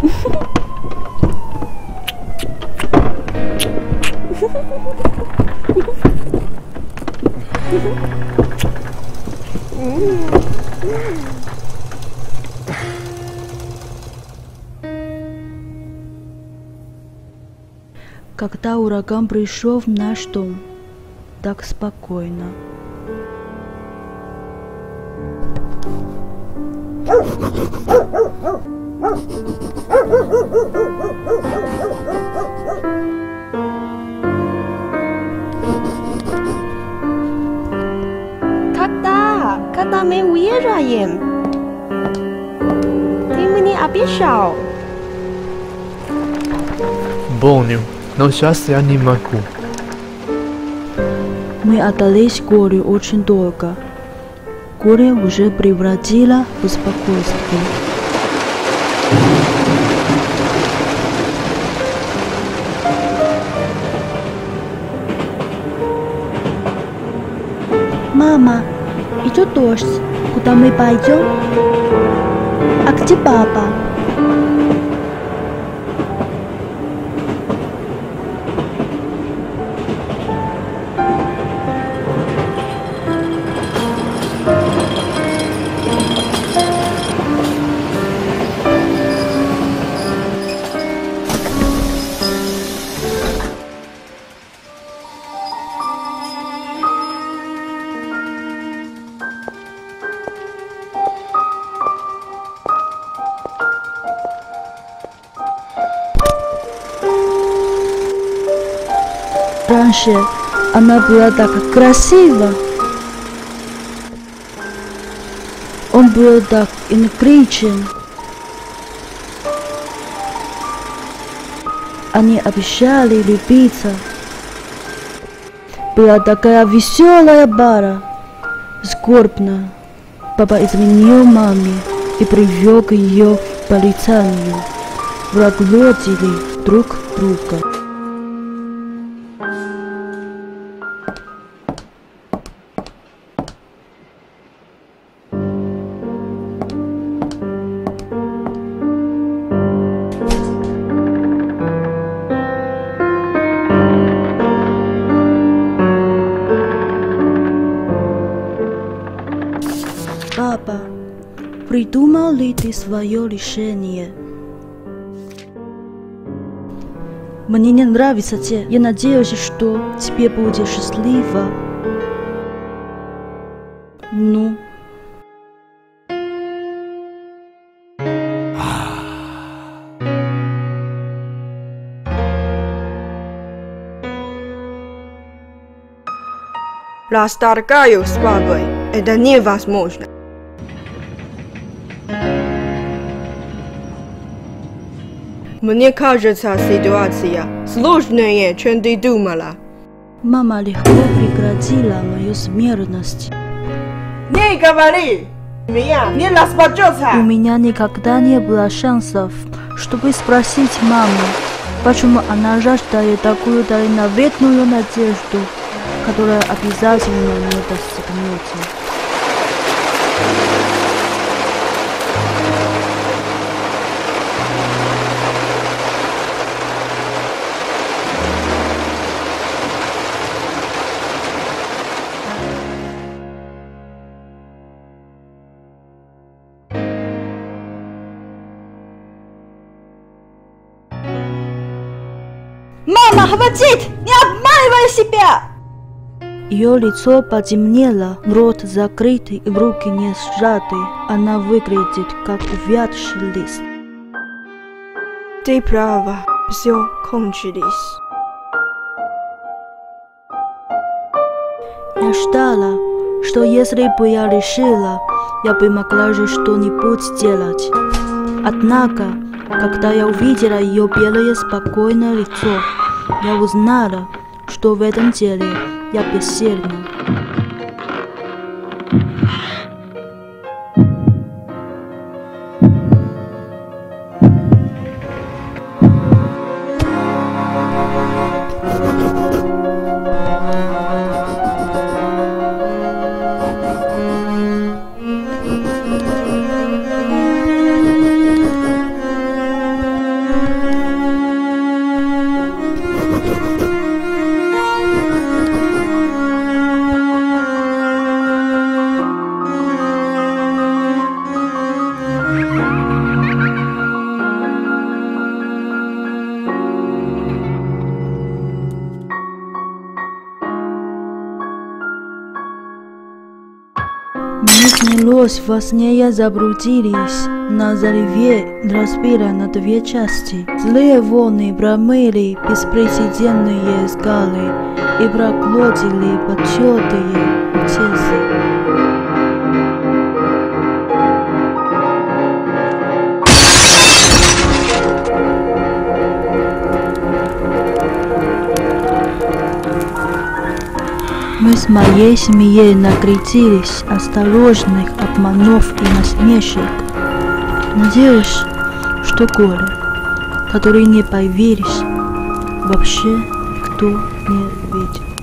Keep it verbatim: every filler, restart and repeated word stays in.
Когда ураган пришел в наш дом, так спокойно. Когда? Когда мы уезжаем? Ты мне обещал. Помню, но сейчас я не могу. Мы отдались горю очень долго. Горе уже превратило в спокойствие. Мама, идет дождь. Куда мы пойдем? А где папа? Раньше она была так красива. Он был так энергичен. Они обещали любиться. Была такая веселая пара. Скорбно. Папа изменил маме и привел ее к полицанию. Проглотили друг друга. Папа, придумал ли ты свое решение? Мне не нравится те. Я надеюсь, что тебе будет счастливо. Ну? Расторгаю с папой. Это невозможно. Мне кажется, ситуация сложнее, чем ты думала. Мама легко прекратила мою смертность. Не говори! Меня не распадется! У меня никогда не было шансов, чтобы спросить маму, почему она жаждает такую дальновидную надежду, которая обязательно не достигнется. Мама, хватит! Не обманывай себя! Ее лицо потемнело, рот закрытый и руки не сжаты. Она выглядит как увядший лист. Ты права, все кончилось. Я ждала, что если бы я решила, я бы могла же что-нибудь сделать. Однако, когда я увидела ее белое спокойное лицо, я узнала, что в этом деле я бессильна. Мне снилось, во сне я заблудились на зареве разбира на две части. Злые волны промыли беспрецедентные скалы и проглотили потертые утесы. Мы с моей семьей наградились осторожных обманов и насмешек. Надеюсь, что горе, который не поверишь, вообще никто не видит.